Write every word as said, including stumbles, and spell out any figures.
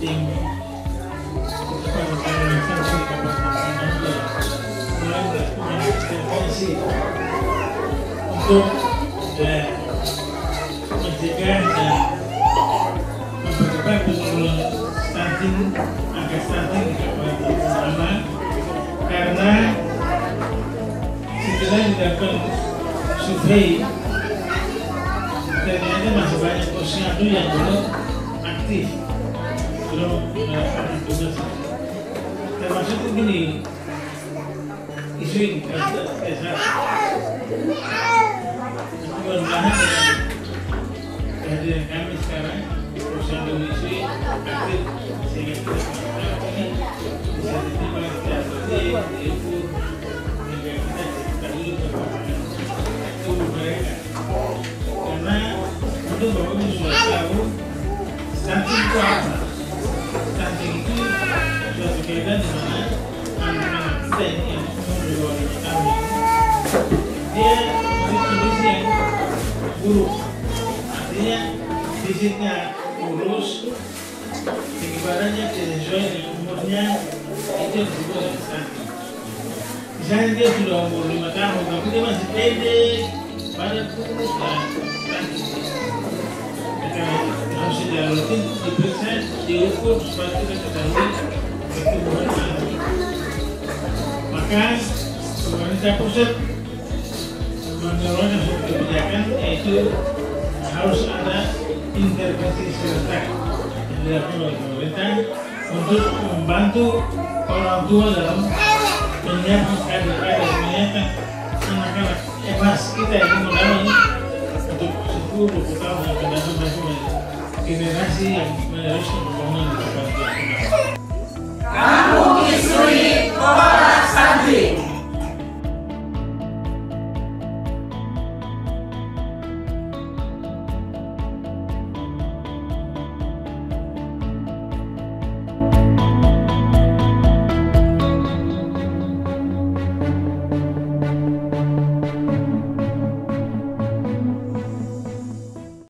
tim organisasi Kabupaten mulai melakukan intervensi untuk eh, mencegah dan mempercepat penurunan stunting, angka stunting di Kabupaten Sampang, karena setelah dilakukan survei ternyata masih banyak posyandu yang belum aktif, belum melakukan tugas. Termasuk begini, isu ini kita besar. Mudah-mudahan dengan kehadiran kami sekarang, posyandu isu aktif sehingga kita ini bisa diterima secara baik, diukur hingga kita diketahui perkembangan tubuh mereka. Karena untuk Bapak Ibu sudah tahu stunting itu apa? Stunting itu suatu keadaan di mana anak-anak kita ini yang umur di bawah lima tahun dia memiliki kondisi yang buruk, artinya fisiknya kurus, tinggi badannya tidak sesuai dengan umurnya, itu yang disebut dengan stunting. Misalnya dia sudah umur lima tahun tapi dia masih pendek, badan kurus dan stunting. Harus tidak rutin diperiksa, diukur supaya kita ketahui pertumbuhan anak. Maka pemerintah pusat mengeluarkan suatu kebijakan yaitu harus ada intervensi serentak yang dilakukan oleh pemerintah untuk membantu orang tua dalam menyiapkan kader-kader, menyiapkan anak-anak emas kita yang mengalami untuk sepuluh dua puluh tahun yang akan datang, generasi yang meneruskan pembangunan di Kabupaten Sampang.